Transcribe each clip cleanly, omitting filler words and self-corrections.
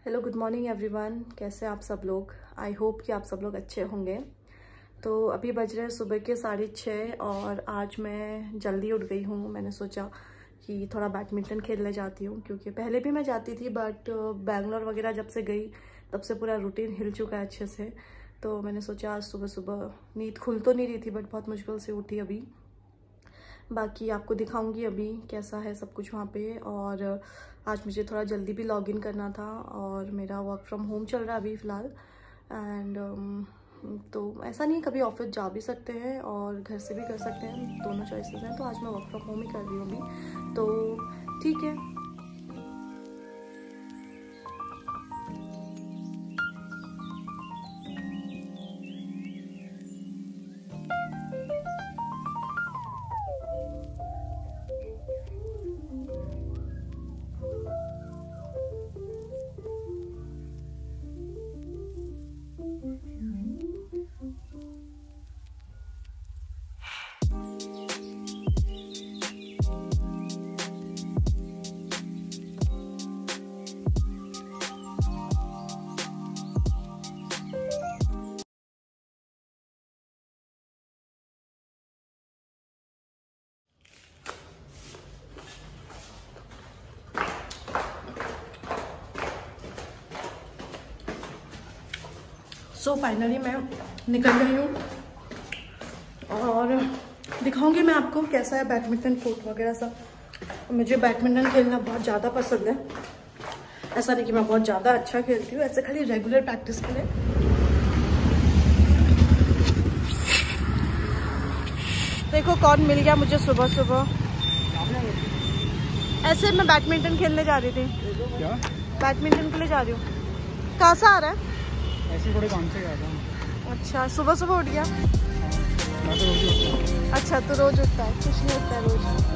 Hello, good morning everyone. कैसे आप सब लोग? आई होप कि आप सब लोग अच्छे होंगे। तो अभी बज रहे हैं सुबह के 6:30 और आज मैं जल्दी उठ गई हूँ। मैंने सोचा कि थोड़ा बैडमिंटन खेलने जाती हूँ, क्योंकि पहले भी मैं जाती थी बट बैंगलोर वगैरह जब से गई तब से पूरा रूटीन हिल चुका है अच्छे से। तो मैंने सोचा आज सुबह सुबह, नींद खुल तो नहीं रही थी बट बहुत मुश्किल से उठी अभी। बाकी आपको दिखाऊंगी अभी कैसा है सब कुछ वहाँ पे। और आज मुझे थोड़ा जल्दी भी लॉगिन करना था और मेरा वर्क फ्रॉम होम चल रहा है अभी फ़िलहाल। एंड तो ऐसा नहीं, कभी ऑफिस जा भी सकते हैं और घर से भी कर सकते हैं, दोनों चॉइसेस हैं। तो आज मैं वर्क फ्रॉम होम ही कर रही हूँ अभी, तो ठीक है। सो फाइनली मैं निकल गई हूँ और दिखाऊंगी मैं आपको कैसा है बैडमिंटन कोर्ट वगैरह सब। मुझे बैडमिंटन खेलना बहुत ज़्यादा पसंद है। ऐसा नहीं कि मैं बहुत ज़्यादा अच्छा खेलती हूँ, ऐसे खाली रेगुलर प्रैक्टिस के लिए। देखो कौन मिल गया मुझे सुबह सुबह। ऐसे मैं बैडमिंटन खेलने जा रही थी। क्या? बैडमिंटन के लिए जा रही हूँ। कहाँ से आ रहा है? ऐसे थोड़े काम से गया था। अच्छा, सुबह सुबह उठ गया? मैं तो रोज उठता हूँ। अच्छा, तो रोज उठता है? कुछ नहीं उठता है रोज।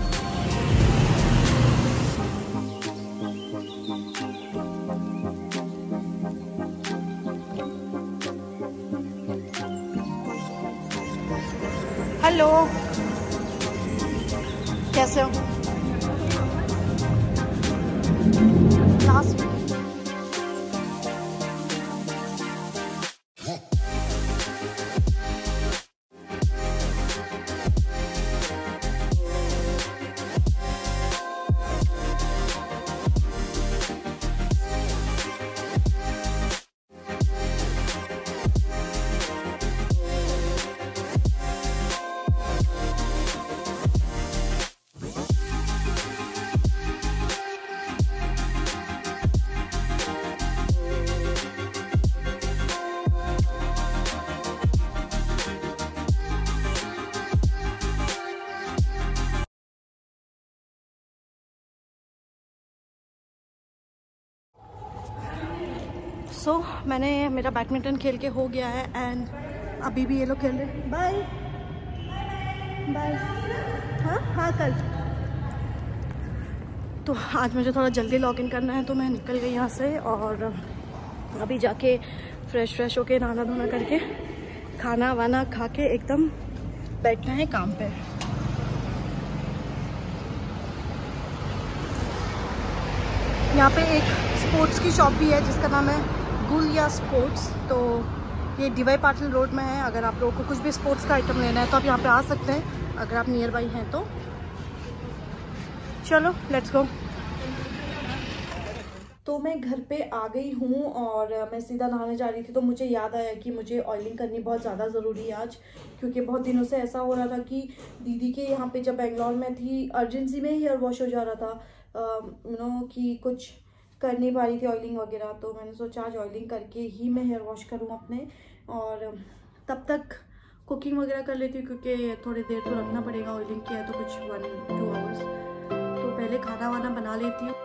हेलो, कैसे हो? लास्ट मैंने मेरा बैडमिंटन खेल के हो गया है एंड अभी भी ये लोग खेल रहे हैं। Bye bye. हाँ हाँ, कल। तो आज मुझे थोड़ा जल्दी लॉगिन करना है तो मैं निकल गई यहाँ से और अभी जाके फ्रेश होके नहाना धोना करके खाना वाना खा के एकदम बैठना है काम पे। यहाँ पे एक स्पोर्ट्स की शॉप भी है जिसका नाम है गुलिया स्पोर्ट्स। तो ये डीवाई पाटिल रोड में है। अगर आप लोगों को कुछ भी स्पोर्ट्स का आइटम लेना है तो आप यहाँ पे आ सकते हैं अगर आप नियर बाई हैं तो। चलो लेट्स गो। तो मैं घर पे आ गई हूँ और मैं सीधा नहाने जा रही थी तो मुझे याद आया कि मुझे ऑयलिंग करनी बहुत ज़्यादा ज़रूरी है आज, क्योंकि बहुत दिनों से ऐसा हो रहा था कि दीदी के यहाँ पे जब बेंगलोर में थी अर्जेंसी में हेयर वॉश हो जा रहा था, कि कुछ कर नहीं पा रही थी ऑयलिंग वगैरह। तो मैंने सोचा आज ऑयलिंग करके ही मैं हेयर वॉश करूँ अपने, और तब तक कुकिंग वगैरह कर लेती हूँ क्योंकि थोड़ी देर तो रखना पड़ेगा। ऑयलिंग किया है तो कुछ 1-2 आवर्स। तो पहले खाना वाना बना लेती हूँ।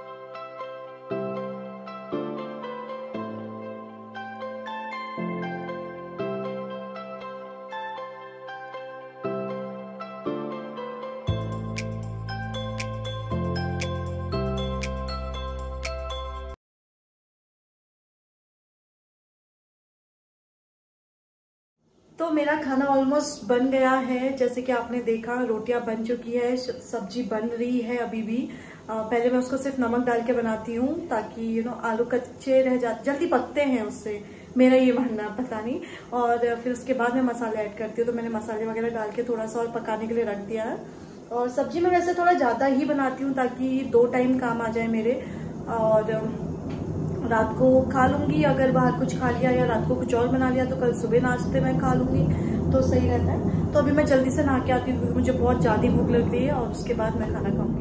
तो मेरा खाना ऑलमोस्ट बन गया है। जैसे कि आपने देखा रोटियां बन चुकी है, सब्जी बन रही है अभी भी। पहले मैं उसको सिर्फ नमक डाल के बनाती हूँ ताकि आलू कच्चे रह जाते, जल्दी पकते हैं उससे, मेरा ये मानना, पता नहीं। और फिर उसके बाद मैं मसाले ऐड करती हूँ, तो मैंने मसाले वगैरह डाल के थोड़ा सा और पकाने के लिए रख दिया है। और सब्जी में वैसे थोड़ा ज़्यादा ही बनाती हूँ ताकि 2 टाइम काम आ जाए मेरे, और रात को खा लूँगी। अगर बाहर कुछ खा लिया या रात को कुछ और बना लिया तो कल सुबह नाश्ते में खा लूँगी, तो सही रहता है। तो अभी मैं जल्दी से नहा के आती हूँ क्योंकि मुझे बहुत ज़्यादा भूख लग रही है, और उसके बाद मैं खाना खाऊँगी।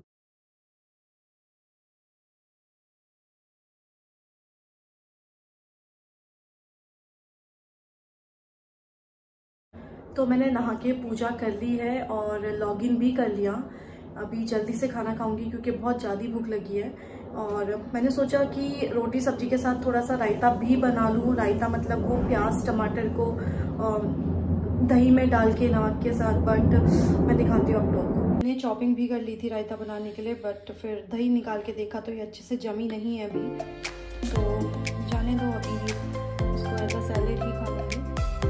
तो मैंने नहा के पूजा कर ली है और लॉगिन भी कर लिया। अभी जल्दी से खाना खाऊंगी क्योंकि बहुत ज़्यादा भूख लगी है। और मैंने सोचा कि रोटी सब्जी के साथ थोड़ा सा रायता भी बना लूँ। रायता मतलब वो प्याज टमाटर को दही में डाल के नमक के साथ, बट मैं दिखाती हूँ आप लोगों को। मैंने चॉपिंग भी कर ली थी रायता बनाने के लिए, बट फिर दही निकाल के देखा तो ये अच्छे से जमी नहीं है अभी, तो जाने दो, अभी इसको एज अ सैलेड ही खा लूँगी।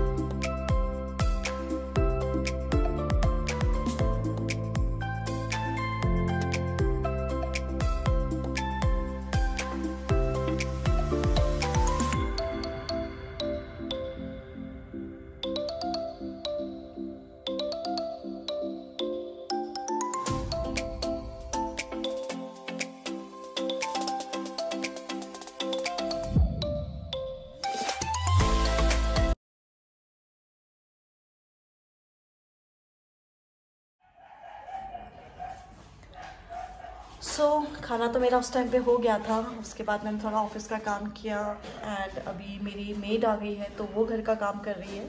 खाना तो मेरा उस टाइम पे हो गया था। उसके बाद मैंने थोड़ा ऑफिस का काम किया, एंड अभी मेरी मेड आ गई है तो वो घर का काम कर रही है।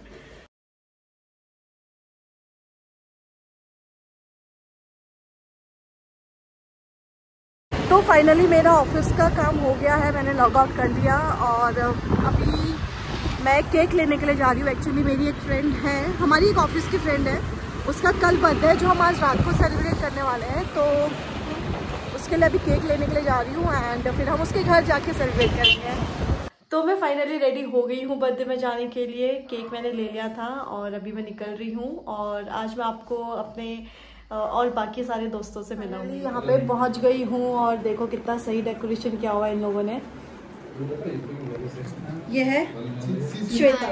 तो फाइनली मेरा ऑफिस का काम हो गया है, मैंने लॉग आउट कर लिया, और अभी मैं केक लेने के लिए जा रही हूँ। एक्चुअली मेरी एक फ्रेंड है, हमारी एक ऑफिस की फ्रेंड है, उसका कल बर्थडे है जो हम आज रात को सेलिब्रेट करने वाले हैं, तो उसके लिए अभी केक लेने के लिए जा रही हूँ, एंड फिर हम उसके घर जाके सेलिब्रेट करेंगे। तो मैं फाइनली रेडी हो गई हूँ बर्थडे में जाने के लिए। केक मैंने ले लिया था और अभी मैं निकल रही हूँ, और आज मैं आपको अपने और बाकी सारे दोस्तों से मिलाऊंगी। यहाँ पे पहुँच गई हूँ, और देखो कितना सही डेकोरेशन किया हुआ है इन लोगों ने। ये है श्वेता,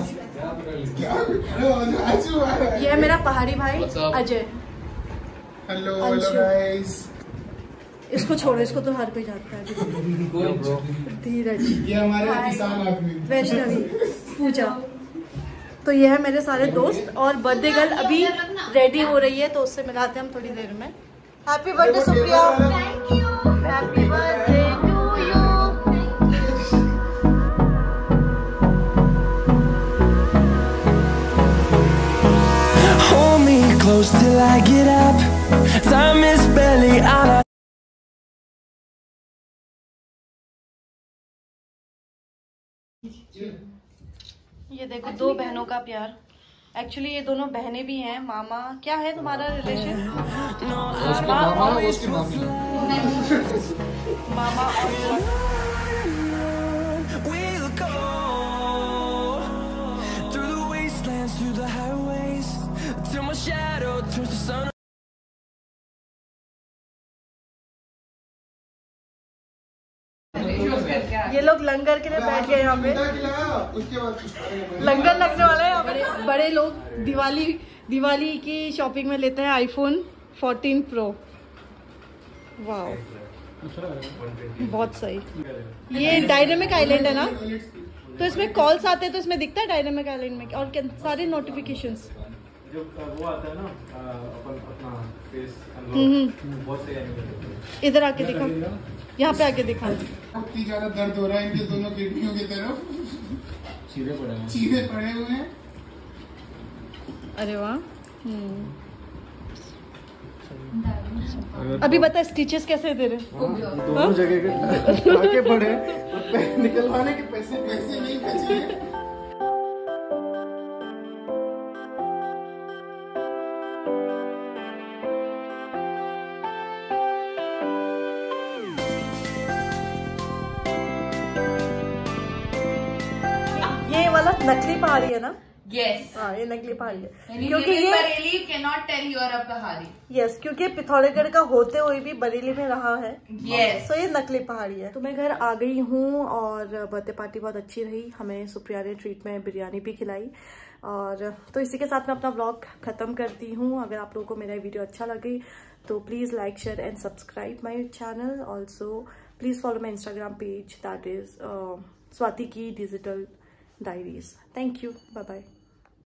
ये है मेरा पहाड़ी भाई अजय। Hello guys. इसको छोड़ो, इसको तो हर कोई जानता है। धीरज, ये हमारे किसान आदमी, वैष्णवी, पूजा। तो ये है मेरे सारे दोस्त, और बर्थडे गर्ल अभी रेडी हो रही है, तो उससे मिलाते हैं हम थोड़ी देर में। Happy birthday Supriya. Thank you. Happy birthday to you. Hold me close till I get up. Time is barely on our ये देखो 2 बहनों का प्यार। एक्चुअली ये दोनों बहनें भी हैं। मामा, क्या है तुम्हारा रिलेशन? मामा और we'll go through the wastelands, through the highways, till my shadow turns to sun. ये लोग लंगर के लिए बैठ गए यहाँ पे। लंगर लगने वाला है यहाँ पे। बड़े लोग दिवाली की शॉपिंग में लेते हैं आईफोन 14 प्रो। वाह, बहुत सही। ये डायनेमिक आइलैंड है ना, तो इसमें कॉल्स आते हैं तो इसमें दिखता है डायनेमिक आइलैंड में, और सारे नोटिफिकेशंस वो आता है ना, अपना फेस। इधर आके दिखा, यहाँ पे आके दिखा। इतनी ज्यादा दर्द हो रहा है इनके दोनों किडनियों की तरफ, चीरे पड़े हुए हैं। अरे वाह। अभी बता स्टिचेस कैसे दे रहे? दोनों जगह के आगे बढ़े, निकलवाने के पैसे नहीं बचे। ये वाला नकली पहाड़ी है ना? Yes. हाँ, ये नकली पहाड़ी है क्योंकि ये Bareilly cannot tell you are a Pahadi. Yes, क्योंकि पिथौरागढ़ का होते हुए भी बरेली में रहा है. Yes. तो ये नकली पहाड़ी है. तो मैं घर आ गई हूँ और बर्थडे पार्टी बहुत अच्छी रही. हमें सुप्रिया ने ट्रीट में बिरयानी भी खिलाई. और तो इसी के साथ मैं अपना व्लॉग खत्म करती हूँ. अगर आप लोगों को मेरा वीडियो अच्छा लगे तो please like, share and subscribe my channel. Also please follow my Instagram page, that is Swati की digital diaries. Thank you. Bye bye.